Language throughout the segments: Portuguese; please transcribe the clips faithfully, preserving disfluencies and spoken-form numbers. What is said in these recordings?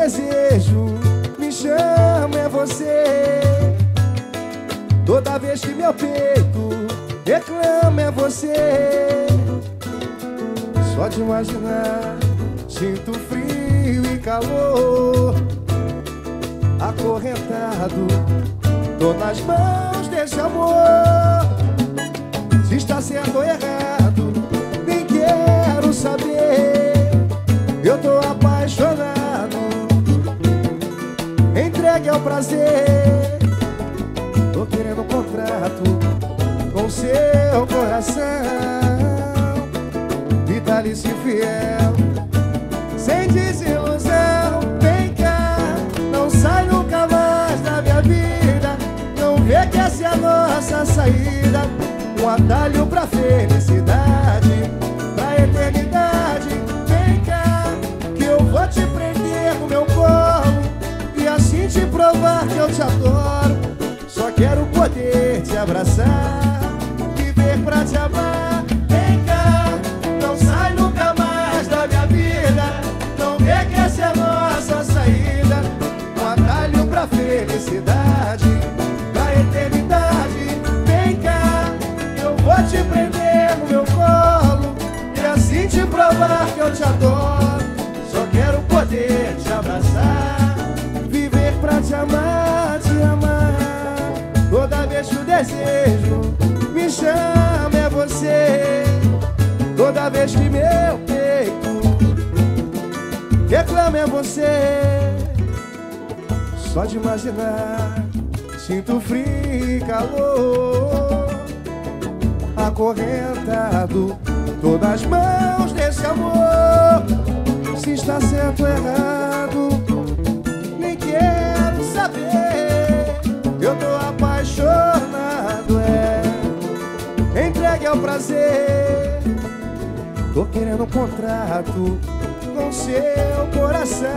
desejo me chama é você. Toda vez que meu peito reclama é você. Só de imaginar sinto frio e calor. Acorrentado, tô nas mãos desse amor. Se está certo ou errado, nem quero saber. Eu tô apaixonado, entregue ao prazer. Tô querendo um contrato com seu coração, vitalício fiel, sem desilusão. Vem cá, não sai nunca mais da minha vida. Não vê que essa é a nossa saída, um atalho pra felicidade, pra eternidade. Vem cá, que eu vou te prender no meu colo e assim te provar que eu te adoro. Só quero poder te abraçar, viver pra te amar. Vem cá, não sai nunca mais da minha vida. Não vê que essa é a nossa saída, um atalho pra felicidade, pra eternidade. Vem cá, eu vou te prender no meu colo e assim te provar que eu te adoro. Só quero poder te abraçar, viver pra te amar, te amar. Toda vez que o desejo me chama é você. Toda vez que meu peito reclama é você. Só de imaginar sinto frio e calor. Acorrentado, tô nas mãos desse amor. Se está certo ou errado, nem quero saber. Eu tô apaixonado, é, entregue ao prazer. Tô querendo um contrato com seu coração,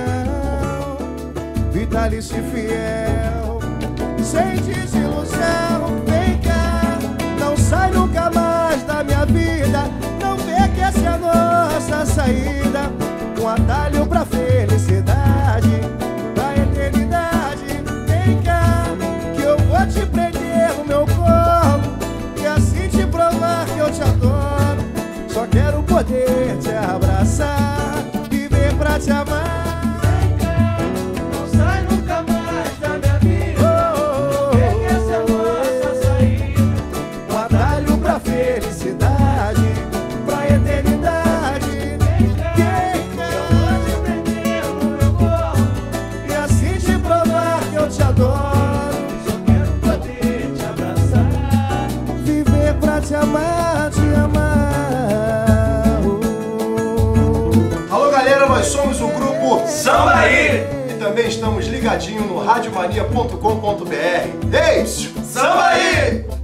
vitalício e fiel, sem desilusão. Vem cá, não sai nunca mais da minha vida. Não vê que essa é a nossa saída, um atalho pra felicidade, pra eternidade. Vem cá, que eu vou te prender no meu colo e assim te provar que eu te adoro. Só quero poder te abraçar, viver pra te amar. Vem cá, não sai nunca mais da minha vida. Oh, vê que essa é a nossa saída, um atalho pra felicidade, pra eternidade. Vem cá, eu vou te prender no meu colo e assim te provar que eu te adoro. Só quero poder te abraçar, viver pra te amar, te amar. Alô galera, nós somos o grupo Sambaí! E também estamos ligadinho no radiomania ponto com ponto br. Ei, Sambaí!